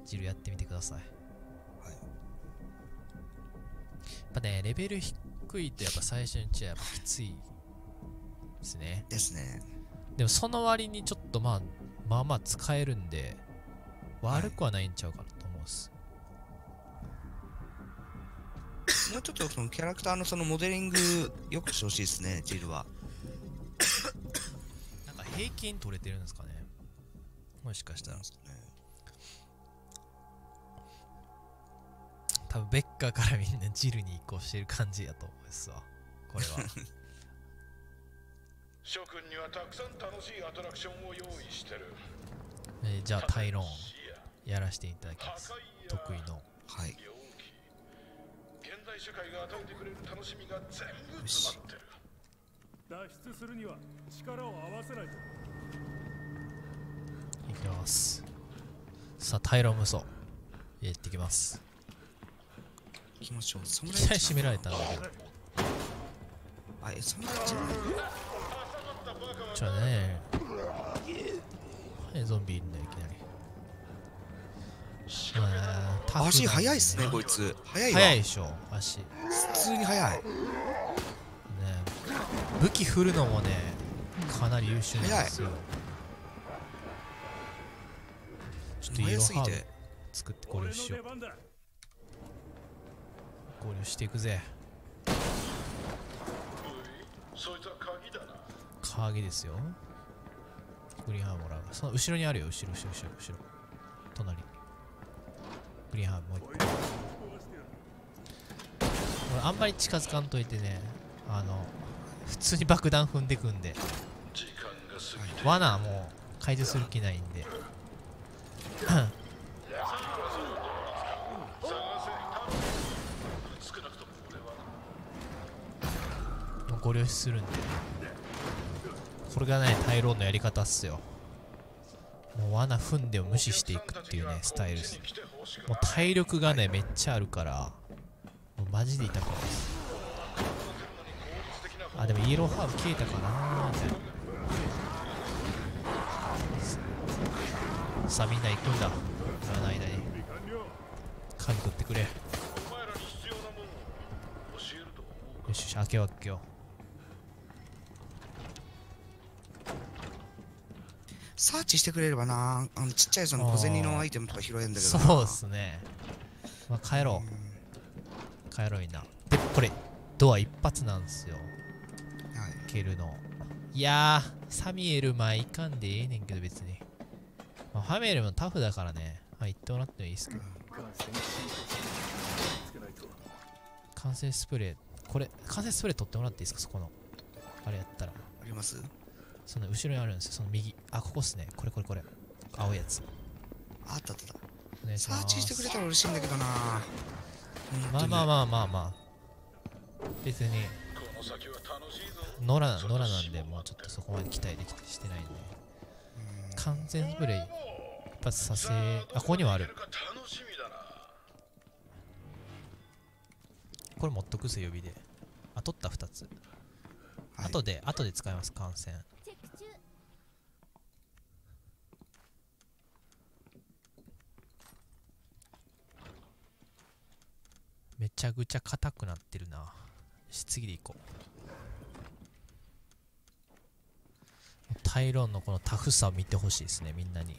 ジルやってみてください。 はい。 やっぱね、レベル低いとやっぱ最初にやっぱきついですね。 ですね。 でもその割にちょっとまあまあ使えるんで、悪くはないんちゃうかなと思うんです。 もうちょっとそのキャラクターのそのモデリングよくしてほしいですね、ジルは。 なんか平均取れてるんですかね。もしかしたら。多分ベッカーからみんなジルに移行してる感じやと思うんですわ。これは。 諸君にはたくさん楽しいアトラクションを用意してる。 じゃあタイローンやらせていただきます。得意の。 はい。 現代社会が与えてくれる楽しみが全部詰まってる。 脱出するには力を合わせないと。 いきます。さあタイロン無双入れてきます。 行きましょう。 いきなり締められたんだけど、 あ、侍じゃちょっとね、ゾンビいるんだよいきなり。 足速いっすね、こいつ。速いわ。 速いでしょ足。ね、 普通に速い。 武器振るのもねかなり優秀なんですよ。ちょっとイエローハーブ作って合流しよう。合流していくぜ。 そいつは鍵だな。 鍵ですよ。グリーンハーブもらう。その後ろにあるよ。後ろ隣。グリーンハーブもう一個。俺あんまり近づかんといてね、普通に爆弾踏んでくんで、 時間が過ぎて罠もう解除する気ないんで少なくとも俺はもうご了承するんで、これがねタイローンのやり方っすよ。もう罠踏んでを無視していくっていうねスタイルです。もう体力がねめっちゃあるから、もうマジで痛くないです。あ、でもイエローハーブ消えたかなーみたいな。さあみんな行くんだ。その間に鍵取ってくれ。よお前らに必要なものを教えると思う。 しよし、開けよう開けよサーチしてくれればな。ちっちゃいその小銭のアイテムとか拾えるんだう。 けどな。 そうっすね。まあ、帰ろう。帰ろうみんな。で、これ、ドア一発なんですよ。 はい。 蹴るの。いやー、サミエル前いかんでええねんけど別に。まあ、ファミエルもタフだからね。まあ、言ってもらってもいいですけど。完成スプレー。これ、完成スプレー取ってもらっていいですか、そこの。あれやったら。 あります？ その後ろにあるんですよ、その右。あ、ここっすね。これ。青いやつ。 あったあった。 お願いします。 サーチしてくれたら嬉しいんだけどな。 まあ。別に、 この先は楽しいぞ。 野良なんで、もうちょっとそこまで期待できてしてないんで。完全スプレー一発させ、あ、ここにはある。 楽しみだな。 これ持っとくぜ、予備で。あ、取った2つ。 はい、 後で使います、感染。めちゃくちゃ硬くなってるな。よし、次でいこう。タイロンのこのタフさを見てほしいですね、みんなに。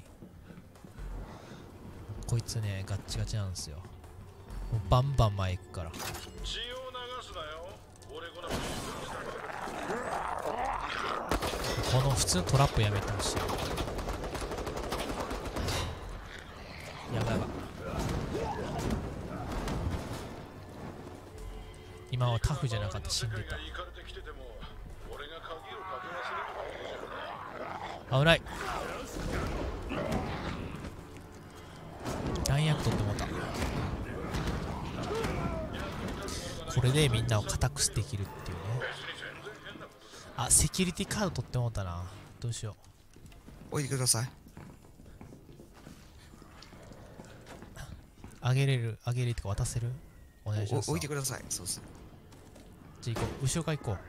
こいつね、ガッチガチなんですよ。もうバンバン前行くから。 血を流すなよ。俺このこの普通のトラップやめてほしい。やばい。今はタフじゃなかった、死んでた。危ない。弾薬取ってもうた。これでみんなを固くできるっていうね。あ、セキュリティカード取ってもうたな。どうしよ置いてください。 あげれるってか渡せる？お願いします。 置いてください。そうっす。 じゃあ行こう。後ろから行こう。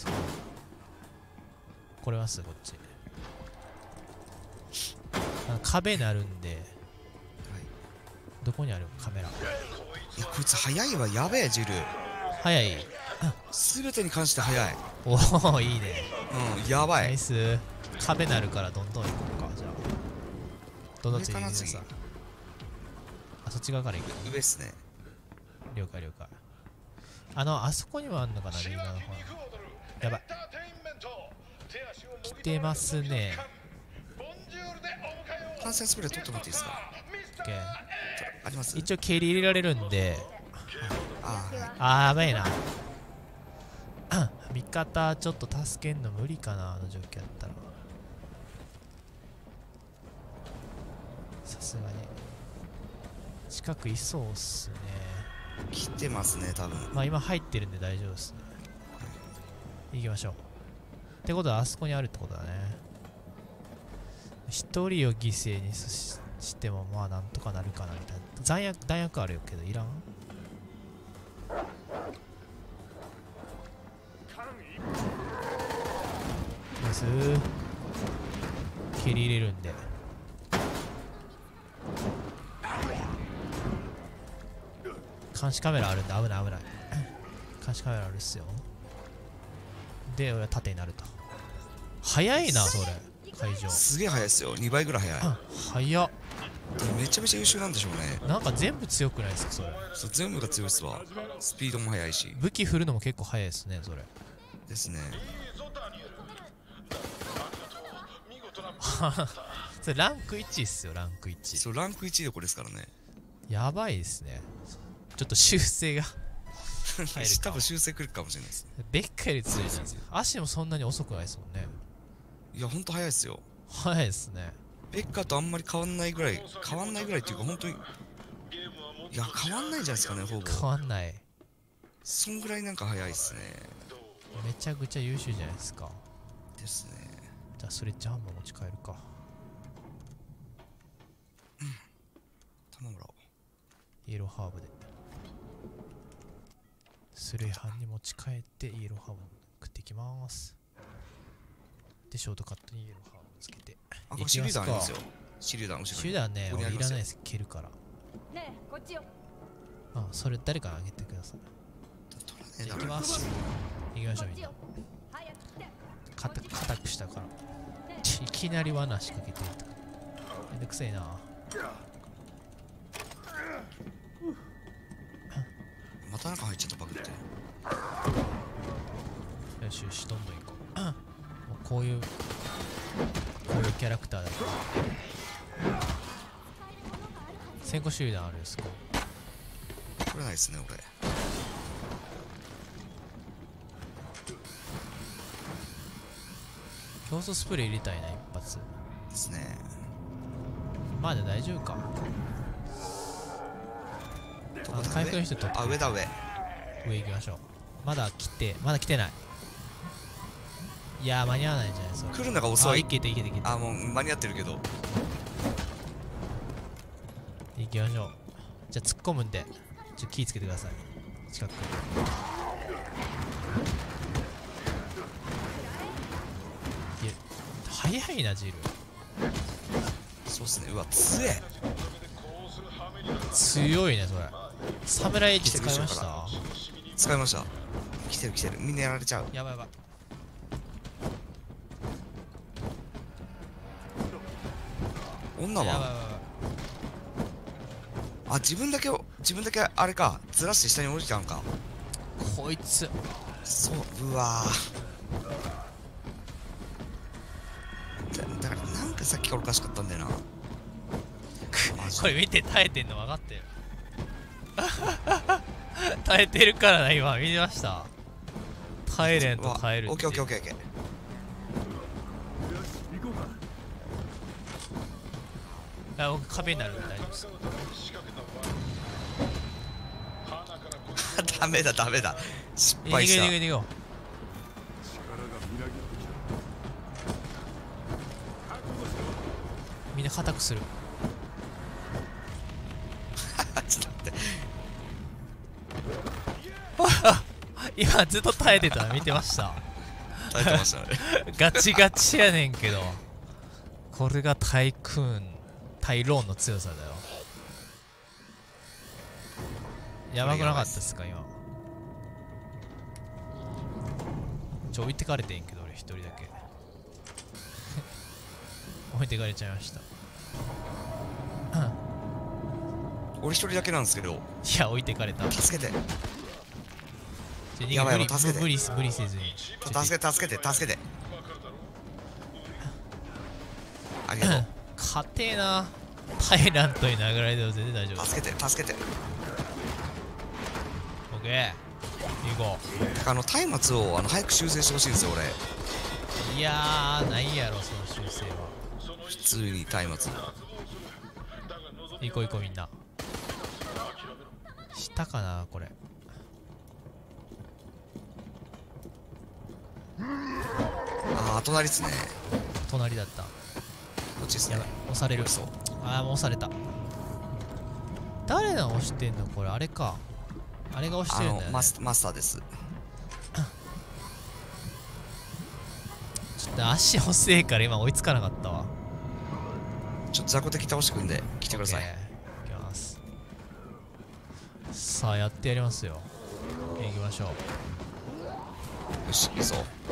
これはすこっち。壁になるんで、 どこにあるカメラ。 いや、こいつ速いわ。やべえ、ジル。 早い。 全てに関して速い。 おお、いいね。 うん、やばい。 ナイス。壁なるからどんどん行こうか。じゃあどんどんついてきてください。 上かあ、そっち側から行く。 上っすね。 了解了解。あそこにもあんのかな、右側の方。やばい。来てますね。 感染スプレー取ってもらっていいですか？ オッケー。 あります？ 一応蹴り入れられるんで。 あー、はい。 あー、やばいな。味方ちょっと助けんの無理かな、あの状況やったら。さすがに近くいそうっすね。 来てますね、多分。 まあ今入ってるんで大丈夫っすね。行きましょう。ってことはあそこにあるってことだね。一人を犠牲にしてもまあなんとかなるかなみたいな。弾薬あるけどいらん。です蹴り入れるんで。監視カメラあるんで危ない危ない。監視カメラあるっすよ。で俺は縦になると。早いなそれ会場。 すげえ速いっすよ。2倍ぐらい速い。 早っ。 めちゃめちゃ優秀なんでしょうね。 なんか全部強くないですかそれ。 そう、全部が強いっすわ。スピードも速いし。 武器振るのも結構早いですねそれ。 ですね。 それランク1っすよ。ランク1。 そう、ランク1でこれですからね。 やばいですね。ちょっと修正が入るか。 多分修正くるかもしれないです。 ベッカより強いです。足もそんなに遅くないですもんね。 いや、ほんと速いっすよ。 早いですね。 ベッカとあんまり変わんないぐらいっていうか、本当に。いや、変わんないんじゃないですかね、ほぼ。 変わんない。 そんぐらいなんか速いっすね。 めちゃくちゃ優秀じゃないですか。 ですね。 じゃあスレッジハンマー持ち帰るか。 頼むら。 イエローハーブでスレハンに持ち帰ってイエローハーブ食っていきます。でショートカットにイエローハーブつけてあ、これ手榴弾ありますよ。手榴弾後ろに。 手榴弾ね、俺いらないです。蹴るから。 ねえこっちよ。 あ、それ誰かあげてください。じゃあ行きます。行きましょうみんな。 早く来て。 硬くしたからいきなり罠仕掛けてるとかめんどくせえな。 また中入っちゃったバグって。 よしよし、どんどん行こう。もうこういうキャラクターだから先行手榴弾あるんですか。 これないですね俺。 競争スプレー入れたいな一発ですね。 まあで大丈夫か。回復の人取ってあ、上だ上。 上行きましょう。まだ来てない。いやー間に合わないんじゃないですか。 来るのが遅い。 いけて。 あ、もう間に合ってるけど。 行きましょう。じゃあ突っ込むんで気ぃつけてください。近くいや早いなジル。 そうっすね。うわ、強え。 強いねそれ。サムライエッジ使いました。 使いました。来てる。みんなやられちゃう。 やばい。 女はあ、自分だけあれか、ずらして下に降りたんか。 こいつそう、うわだからなんかさっきからおかしかったんだよな。 これ見て耐えてんの分かってる。耐えてるからな今見てました。耐えれんと耐えるって。 オッケー。 よし行こうか。 あ、僕壁になるんで大丈夫です。 ダメだ失敗した。 逃げよう。 力がみなぎってきた。覚悟しろ。 みんな硬くする。 ちょっと待って。 今ずっと耐えてたの見てました。 耐えてましたね。 ガチガチやねんけど、これがタイローンの強さだよ。 やばくなかったっすか今。置いてかれてんけど俺一人だけ置いてかれちゃいました。 俺一人だけなんですけど。 いや置いてかれた。 助けて。 やばい助けて。 無理せずに。 助けて。ありがとう。 勝てえな。タイラントに殴られても全然大丈夫。 助けて。 オッケー。行こ松明を早く修正してほしいんですよ俺。 う。いやーないやろその修正は。 普通に松明。 行こうみんな。下かなこれ。 隣っすね。 隣だった。 こっちっすね。 やばい押される。ああもう押された。誰が押してんのこれ。あれか。あれが押してるんだよね。 マスターです。 ちょっと足遅いから今追いつかなかったわ。 ちょっと雑魚敵倒してくんで来てください。 いきます。さあやってやりますよ。行きましょう。 よしいいぞ。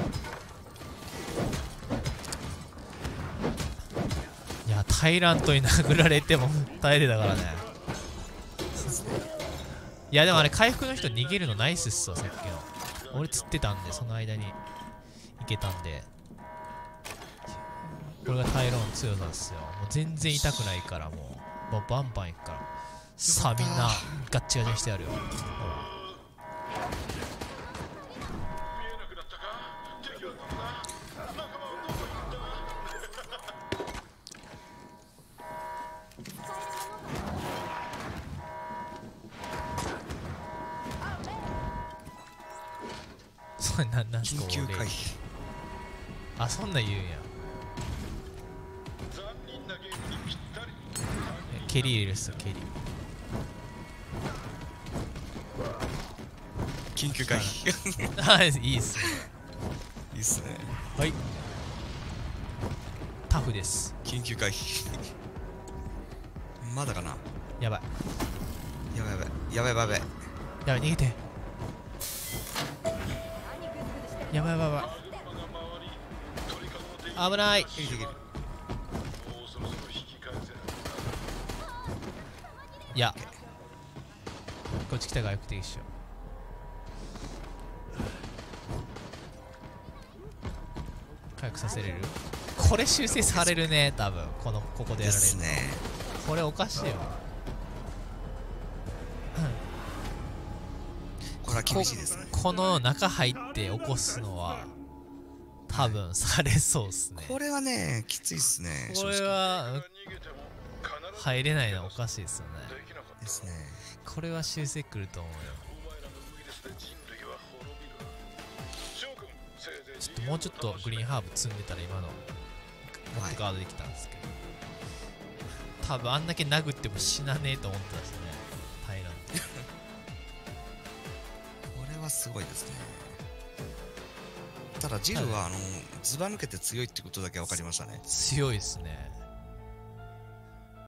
いやタイラントに殴られても耐えてたからね。いやでもあれ回復の人逃げるのナイスっすわ。さっきの俺釣ってたんでその間に行けたんで、これがタイロンの強さっすよ。もう全然痛くないからもうバンバンいくから。さあみんなガッチガチにしてやるよ。ほらそれなんすか緊急回避。 あそんなん言うんや。蹴り入れるっすよ蹴り。 緊急回避。 あいいっすね。 いいっすね。 はいタフです。 緊急回避。まだかな。 やばいやばい逃げて。やばい危ない。いやこっち来たからよくていいっしょ。回復させれる。これ修正されるね多分。ここでやられるですね。 これおかしいよ。 これは厳しいですね。 この中入って起こすのは多分されそうっすね。 これはねきついっすね。 これは入れないのはおかしいですよね。 ですね。 これは修正くると思うよ。ちょっともうちょっとグリーンハーブ積んでたら今のもっとガードできたんですけど、多分あんだけ殴っても死なねえと思ってたですねタイランド。 これはすごいですね。ただジルはずば抜けて強いってことだけ分かりましたね。 強いですね。